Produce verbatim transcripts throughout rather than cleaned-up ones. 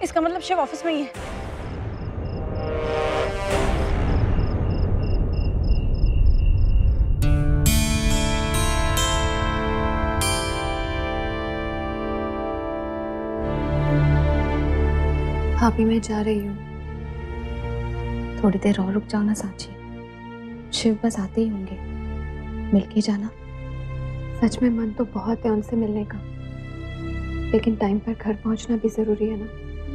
इसका मतलब शिव ऑफिस में ही है। भाभी मैं जा रही हूँ, थोड़ी देर और रुक जाओ ना सांची। शिव बस आते ही होंगे, मिलके जाना। सच में मन तो बहुत है उनसे मिलने का, लेकिन टाइम पर घर पहुंचना भी जरूरी है ना।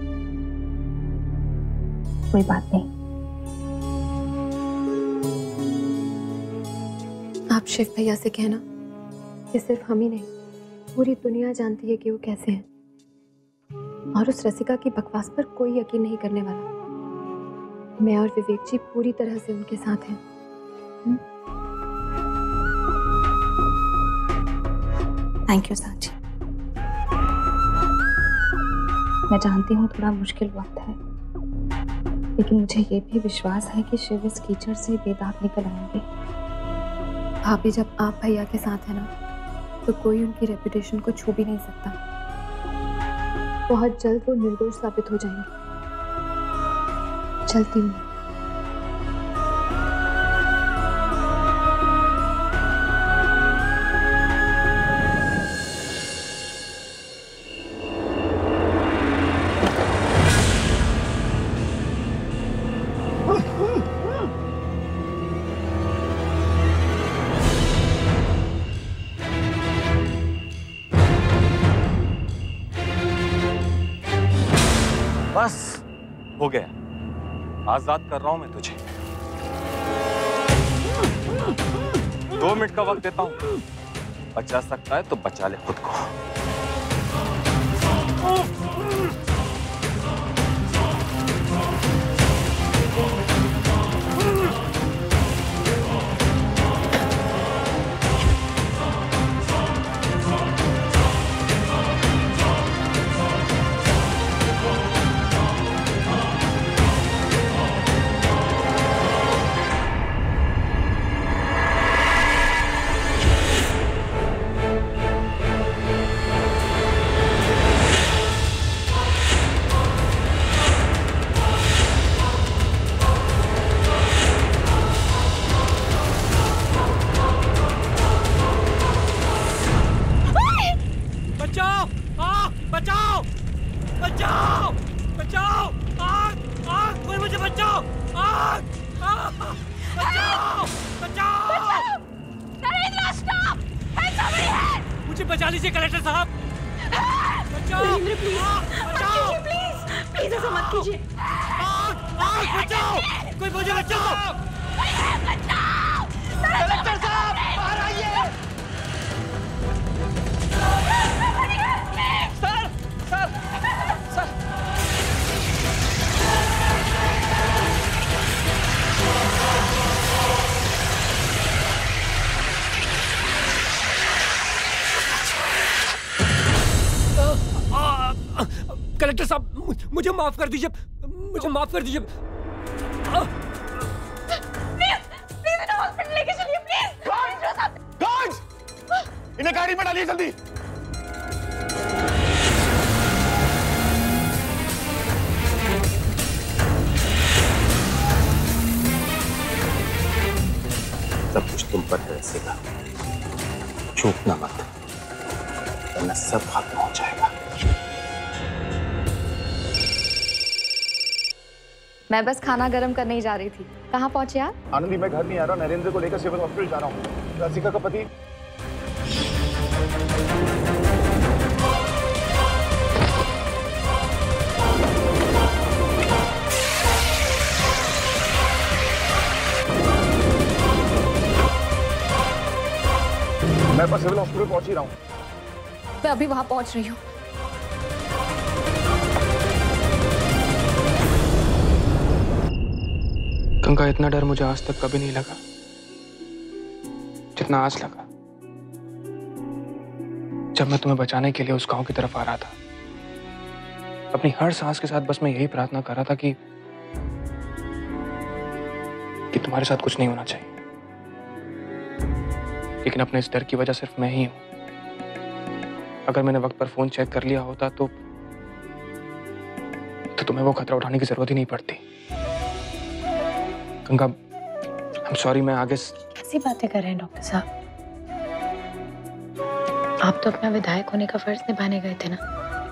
कोई बात नहीं, आप शिव भैया से कहना कि सिर्फ हम ही नहीं, पूरी दुनिया जानती है कि वो कैसे हैं, और उस रसिका की बकवास पर कोई यकीन नहीं करने वाला। मैं और विवेक जी पूरी तरह से उनके साथ हैं। Thank you Sanchi. मैं जानती हूँ थोड़ा मुश्किल वक्त है, लेकिन मुझे ये भी विश्वास है कि शिव इस कीचड़ से बेदाग निकल आएंगे। भाभी जब आप भैया के साथ है ना, तो कोई उनकी रेपुटेशन को छू भी नहीं सकता। बहुत जल्द वो निर्दोष साबित हो जाएंगे। चलती हूँ। बस हो गया, आजाद कर रहा हूं मैं तुझे। दो मिनट का वक्त देता हूं, बचा सकता है तो बचा ले खुद को। बचाओ! आग! बचाओ! बचाओ! बचाओ! आग! आग! कोई मुझे बचाओ! आग! आग! बचाओ! बचाओ! Narendra stop! Hands over your head! मुझे बचा लीजिए कलेक्टर साहब! बचाओ! नरेंद्र प्लीज! बचाओ! प्लीज! प्लीज ऐसा मत कीजिए! आग! आग! बचाओ! कोई मुझे बचाओ! बचाओ! कलेक्टर साहब! बाहर आइए! सर! सर! सर! कलेक्टर साहब मुझे माफ कर दीजिए, मुझे माफ कर दीजिए। प्लीज प्लीज इन्हें हॉस्पिटल लेके चलिए प्लीज। गार्ड्स! इन्हें गाड़ी में डालिए जल्दी। सब कुछ तुम पर है रसिका, चूकना मत वरना सब खत्म हो जाएगा। मैं बस खाना गर्म करने ही जा रही थी। कहाँ पहुंचे आप? आनंदी मैं घर नहीं आ रहा, नरेंद्र को लेकर सिविल हॉस्पिटल जा रहा हूँ। रसिका का पति मैं बस सिविल हॉस्पिटल पहुंच ही रहा हूँ। मैं अभी वहां पहुंच रही हूँ। गंगा, इतना डर मुझे आज तक कभी नहीं लगा जितना आज लगा जब मैं तुम्हें बचाने के लिए उस गांव की तरफ आ रहा था। अपनी हर सांस के साथ बस मैं यही प्रार्थना कर रहा था कि कि तुम्हारे साथ कुछ नहीं होना चाहिए, लेकिन अपने इस डर की वजह सिर्फ मैं ही हूं। अगर मैंने वक्त पर फोन चेक कर लिया होता तो तो तुम्हें वो खतरा उठाने की जरूरत ही नहीं पड़ती। गंगा, आई एम सॉरी, मैं आगे कैसी बातें कर रहे हैं डॉक्टर साहब? आप तो अपना विधायक होने का फर्ज निभाने गए थे ना,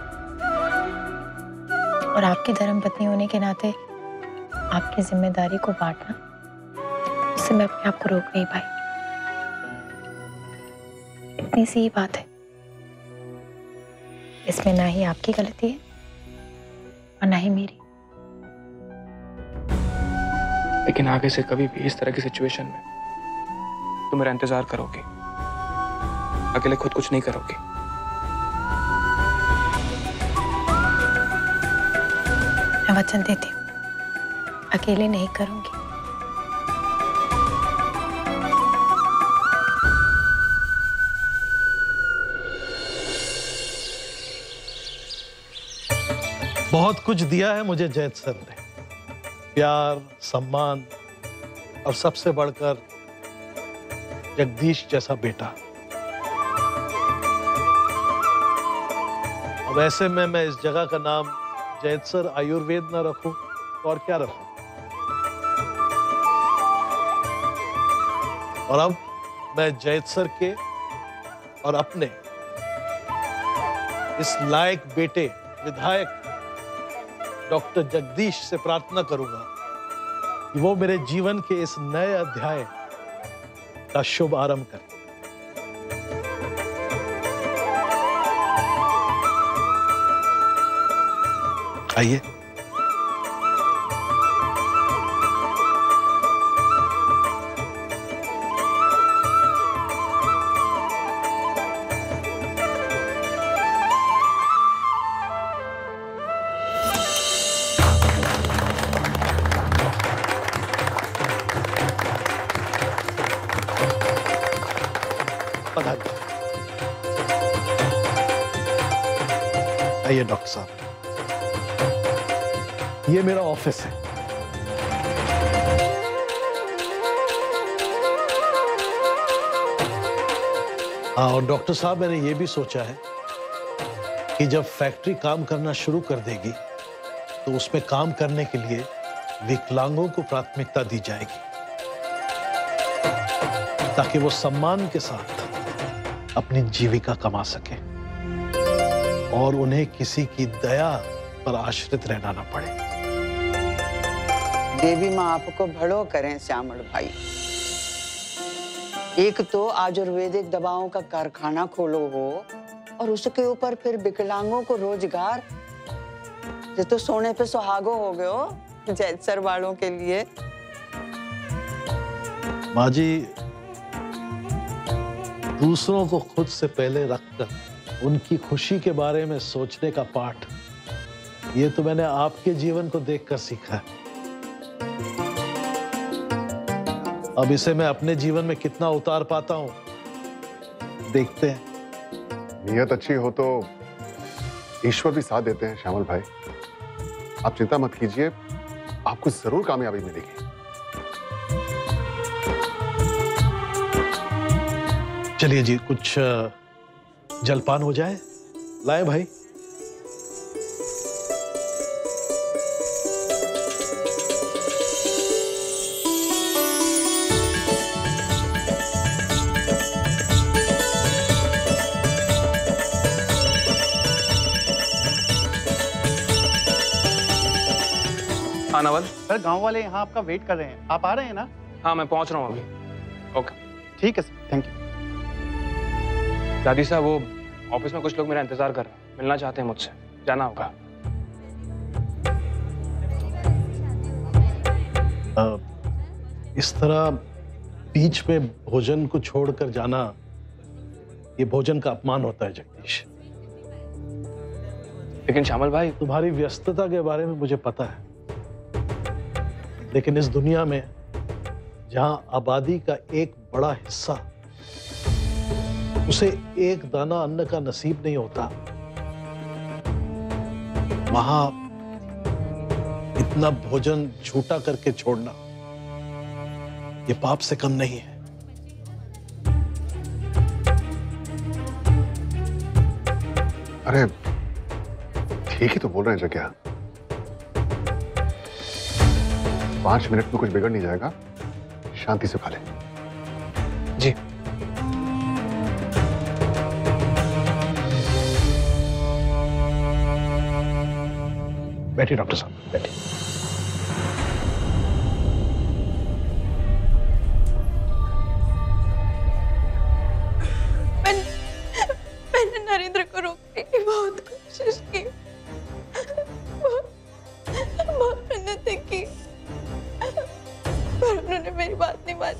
और आपकी धर्मपत्नी होने के नाते आपकी जिम्मेदारी को बांटना, उससे मैं अपने आप को रोक नहीं पाई। इतनी सी ही बात है, इसमें ना ही आपकी गलती है और ना ही मेरी। लेकिन आगे से कभी भी इस तरह की सिचुएशन में तुम मेरा इंतजार करोगे, अकेले खुद कुछ नहीं करोगे। मैं वचन देती हूँ, अकेले नहीं करूंगी। बहुत कुछ दिया है मुझे जैद सर ने, प्यार, सम्मान और सबसे बढ़कर जगदीश जैसा बेटा। अब ऐसे में मैं इस जगह का नाम जैद सर आयुर्वेद ना रखूं तो और क्या रखूं? और अब मैं जैद सर के और अपने इस लायक बेटे विधायक डॉक्टर जगदीश से प्रार्थना करूंगा कि वो मेरे जीवन के इस नए अध्याय का शुभ आरंभ करें। आइए। आइए डॉक्टर साहब, ये मेरा ऑफिस है। हाँ, और डॉक्टर साहब मैंने ये भी सोचा है कि जब फैक्ट्री काम करना शुरू कर देगी तो उसमें काम करने के लिए विकलांगों को प्राथमिकता दी जाएगी, ताकि वो सम्मान के साथ अपनी जीविका कमा सके और उन्हें किसी की दया पर आश्रित रहना ना पड़े। देवी माँ आपको भलो करें श्यामल भाई। एक तो आयुर्वेदिक दवाओं का कारखाना खोलो हो और उसके ऊपर फिर विकलांगों को रोजगार, ये तो सोने पे सुहागो हो गए हो जैद सर वालों के लिए। माँ जी, दूसरों को खुद से पहले रखकर उनकी खुशी के बारे में सोचने का पाठ, ये तो मैंने आपके जीवन को देखकर सीखा है। अब इसे मैं अपने जीवन में कितना उतार पाता हूं, देखते हैं। नियत अच्छी हो तो ईश्वर भी साथ देते हैं श्यामल भाई। आप चिंता मत कीजिए, आपको जरूर कामयाबी मिलेगी। चलिए जी, कुछ जलपान हो जाए। लाए भाई। हाँ नवल। सर गांव वाले यहाँ आपका वेट कर रहे हैं, आप आ रहे हैं ना? हाँ मैं पहुंच रहा हूँ अभी। ओके ठीक है सर, थैंक यू। दादी साहब, वो ऑफिस में कुछ लोग मेरा इंतजार कर रहे हैं, मिलना चाहते हैं मुझसे, जाना होगा। आ, इस तरह बीच में भोजन को छोड़कर जाना, ये भोजन का अपमान होता है जगदीश। लेकिन श्यामल भाई, तुम्हारी व्यस्तता के बारे में मुझे पता है, लेकिन इस दुनिया में जहां आबादी का एक बड़ा हिस्सा उसे एक दाना अन्न का नसीब नहीं होता, वहां इतना भोजन झूठा करके छोड़ना ये पाप से कम नहीं है। अरे ठीक ही तो बोल रहे हैं जग्या। पांच मिनट में कुछ बिगड़ नहीं जाएगा, शांति से खा ले। जी। बैठिए डॉक्टर साहब, बैठिए। मैंने मैंने नरेंद्र को रोकने की बहुत कोशिश की, बहुत बहुत मेहनत की, पर उन्होंने मेरी बात नहीं मानी।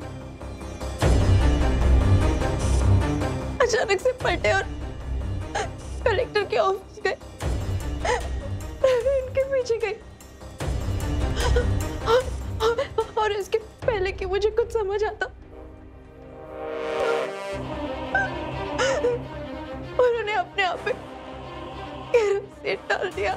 अचानक से पलटे और कलेक्टर के ऑफिस गए। मैं इनके पीछे गई और इसके पहले कि मुझे कुछ समझ आता, उन्होंने अपने आप पे केरोसिन डाल दिया।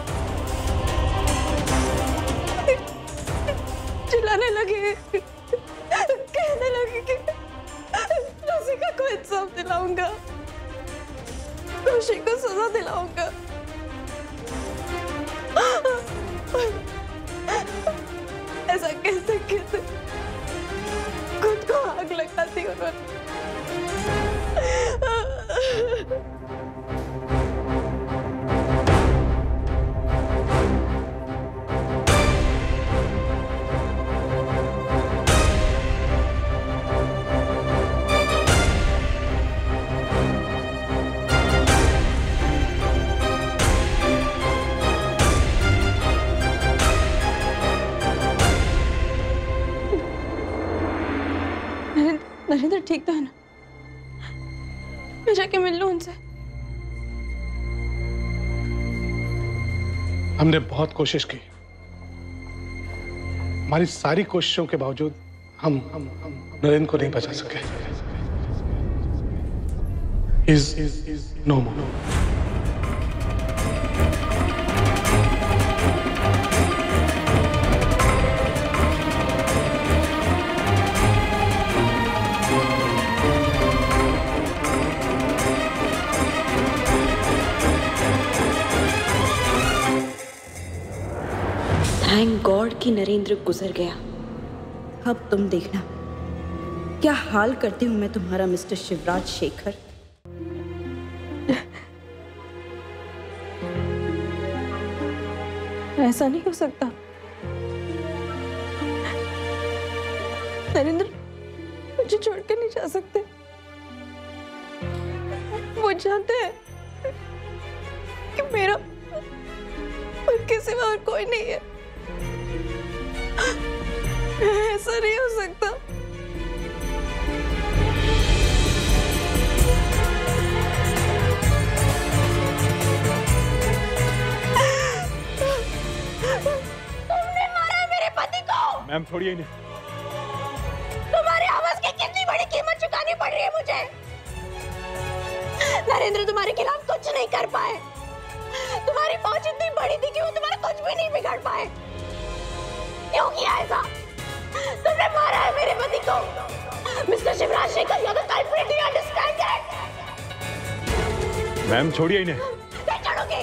चिल्लाने लगे, कहने लगे कि रसिका को इंसाफ दिलाऊंगा, दोषी को सजा दिलाऊंगा। ऐसा कैसे कैसे खुद को आग लगा दी उन्होंने। नरेंद्र ठीक तो है ना? मैं जाके मिल लूं उनसे। हमने बहुत कोशिश की, हमारी सारी कोशिशों के बावजूद हम हम हम नरेंद्र को नहीं बचा सके। Is is no more. Thank God कि नरेंद्र गुजर गया। अब तुम देखना क्या हाल करती हूं मैं तुम्हारा मिस्टर शिवराज शेखर। ऐसा नहीं हो सकता। नरेंद्र मुझे छोड़ कर नहीं जा सकते। वो जानते हैं कि मेरा उनके सिवा और कोई नहीं है। ऐसा नहीं हो सकता। तुमने मारा है मेरे पति को। मैम छोड़िए इन्हें। तुम्हारी आवाज की कितनी बड़ी कीमत चुकानी पड़ रही है मुझे। नरेंद्र तुम्हारे खिलाफ कुछ नहीं कर पाए। तुम्हारी पहुंच इतनी बड़ी थी कि वो तुम्हारा कुछ भी नहीं बिगाड़ पाए। क्यों किया ऐसा? तुमने मारा है मेरे पति को। Mister Shivraj Shekhar, you are the culprit, you understand that? Ma'am छोड़िए इन्हें। नहीं छोड़ूंगी।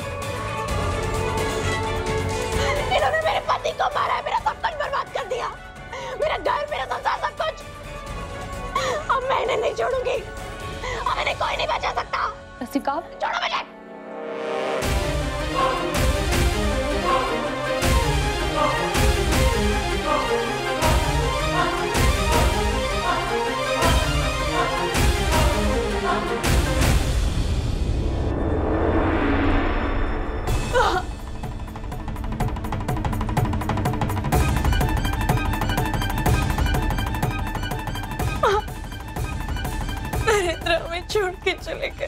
इन्होंने मेरे पति को मारा है, मेरा सब कुछ बर्बाद कर दिया, मेरा घर, मेरा संसार, सब कुछ। अब मैं इन्हें नहीं छोड़ूंगी। अब इन्हें कोई नहीं बचा सकता। रसिका, छोड़ो मुझे। नरेंद्र हमें छोड़ के चले गए।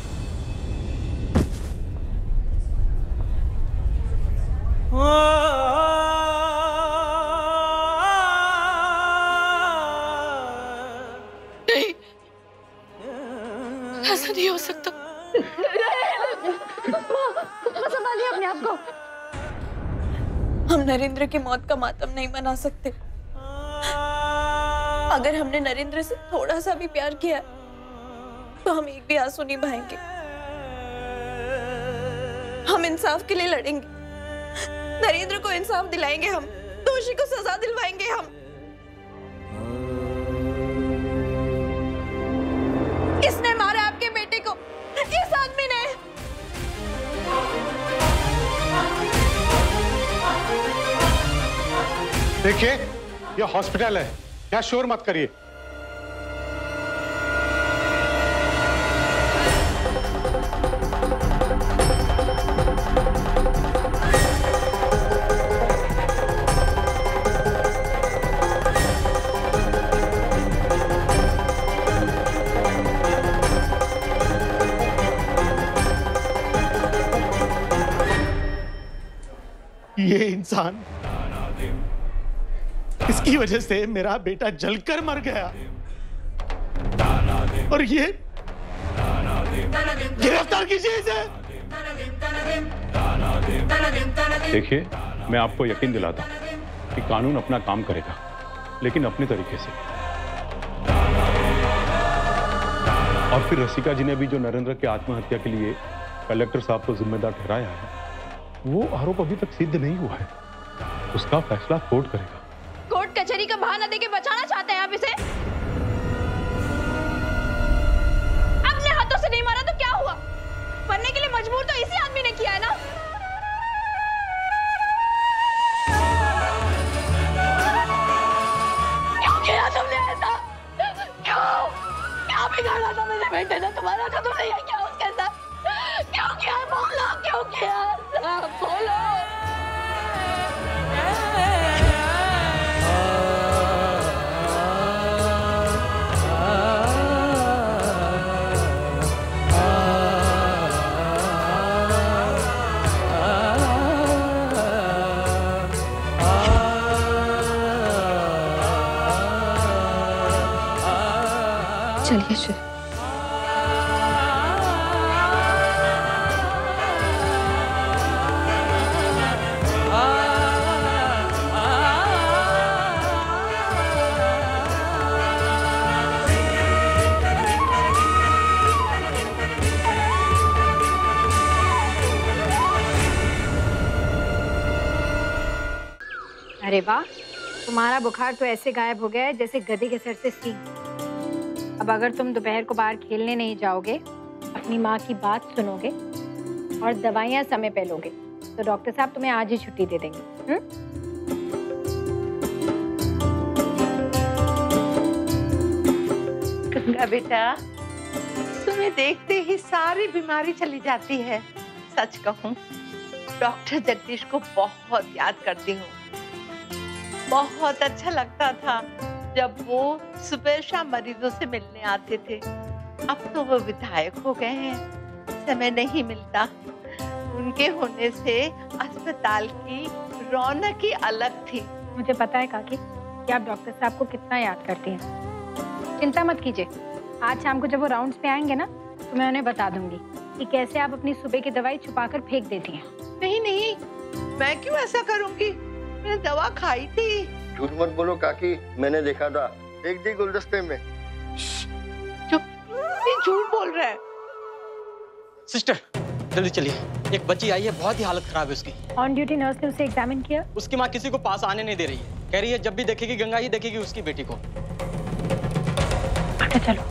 नहीं, ऐसा नहीं हो सकता। संभालिए अपने आप को। हम नरेंद्र की मौत का मातम नहीं मना सकते। अगर हमने नरेंद्र से थोड़ा सा भी प्यार किया तो हम एक भी आंसू नहीं बहाएंगे। हम इंसाफ के लिए लड़ेंगे। नरेंद्र को इंसाफ दिलाएंगे हम। निर्दोषी को सजा दिलवाएंगे हम। किसने मारा आपके बेटे को? इस आदमी ने। देखिए, यह हॉस्पिटल है, यहाँ शोर मत करिए। ये इंसान, इसकी वजह से मेरा बेटा जलकर मर गया और ये गिरफ्तार कीजिए इसे। देखिए, मैं आपको यकीन दिलाता हूं कि कानून अपना काम करेगा, लेकिन अपने तरीके से। और फिर रसिका जी ने भी जो नरेंद्र के आत्महत्या के लिए कलेक्टर साहब को जिम्मेदार ठहराया है, वो आरोप अभी तक सिद्ध नहीं हुआ है। उसका फैसला कोर्ट करेगा। कोर्ट कचहरी का बहाना देके बचाना चाहते हैं आप इसे? अपने हाथों से नहीं मारा तो क्या हुआ? मरने के लिए मजबूर तो इसी आदमी ने किया है ना। क्यों किया तुमने ऐसा? क्यों? क्या बिगाड़ा था मेरे बेटे ने? तुम्हारा कदम नहीं है क्या उसके साथ? क्यों किया? बोलो क्यों किया? बोलो। चलिए शिव। अरे वाह, तुम्हारा बुखार तो ऐसे गायब हो गया है जैसे गधे के सर से सींग। अब अगर तुम दोपहर को बाहर खेलने नहीं जाओगे, अपनी माँ की बात सुनोगे और दवाइयाँ समय पे लोगे, तो डॉक्टर साहब तुम्हें आज ही छुट्टी दे देंगे। हुँ? गंगा बेटा, तुम्हें देखते ही सारी बीमारी चली जाती है। सच कहूँ, डॉक्टर जगदीश को बहुत याद करती हूँ। बहुत अच्छा लगता था जब वो सुबह शाम मरीजों से मिलने आते थे। अब तो वो विधायक हो गए हैं, समय नहीं मिलता। उनके होने से अस्पताल की रौनक ही अलग थी। मुझे पता है काकी कि आप डॉक्टर साहब को कितना याद करती हैं। चिंता मत कीजिए, आज शाम को जब वो राउंड्स पे आएंगे ना, तो मैं उन्हें बता दूंगी कि कैसे आप अपनी सुबह की दवाई छुपाकर फेंक देती हैं। नहीं नहीं, मैं क्यों ऐसा करूंगी? मैंने दवा खाई थी। झूठ मत बोलो काकी, मैंने देखा था, देख दी गुलदस्ते में। चुप, ये झूठ बोल रहा है। सिस्टर जल्दी चलिए, एक बच्ची आई है, बहुत ही हालत खराब है उसकी। ऑन ड्यूटी नर्स ने उसे एग्जामिन किया। उसकी माँ किसी को पास आने नहीं दे रही है, कह रही है जब भी देखेगी गंगा ही देखेगी उसकी बेटी को। अच्छा चलो।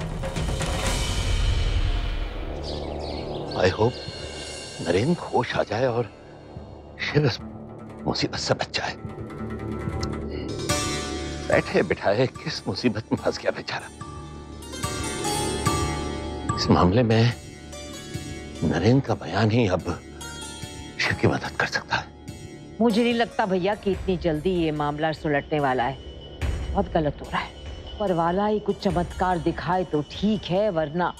आई होप नरेंद्र होश आ जाए और शिव इस मुसीबत से बच जाए। बैठे बिठाए किस मुसीबत में फंस गया बेचारा। इस मामले में नरेंद्र का बयान ही अब शिव की मदद कर सकता है। मुझे नहीं लगता भैया कि इतनी जल्दी ये मामला सुलटने वाला है। बहुत गलत हो रहा है। पर वाला ही कुछ चमत्कार दिखाए तो ठीक है, वरना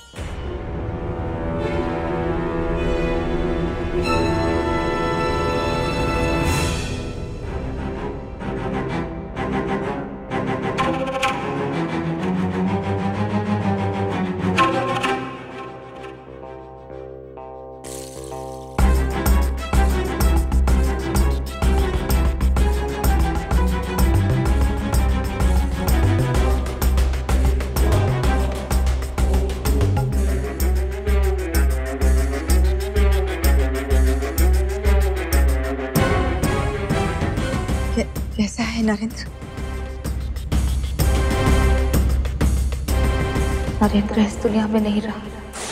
है नरेंद्र? नरेंद्र इस दुनिया में नहीं रहा।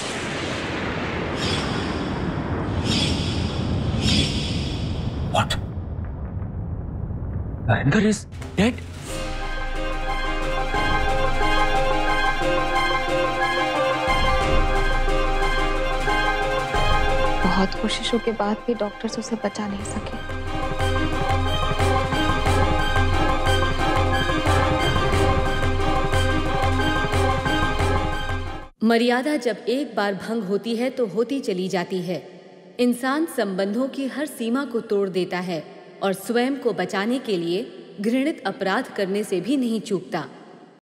What? Narinder is dead? बहुत कोशिशों के बाद भी डॉक्टर्स उसे बचा नहीं सके। मर्यादा जब एक बार भंग होती है तो होती चली जाती है। इंसान संबंधों की हर सीमा को तोड़ देता है और स्वयं को बचाने के लिए घृणित अपराध करने से भी नहीं चूकता।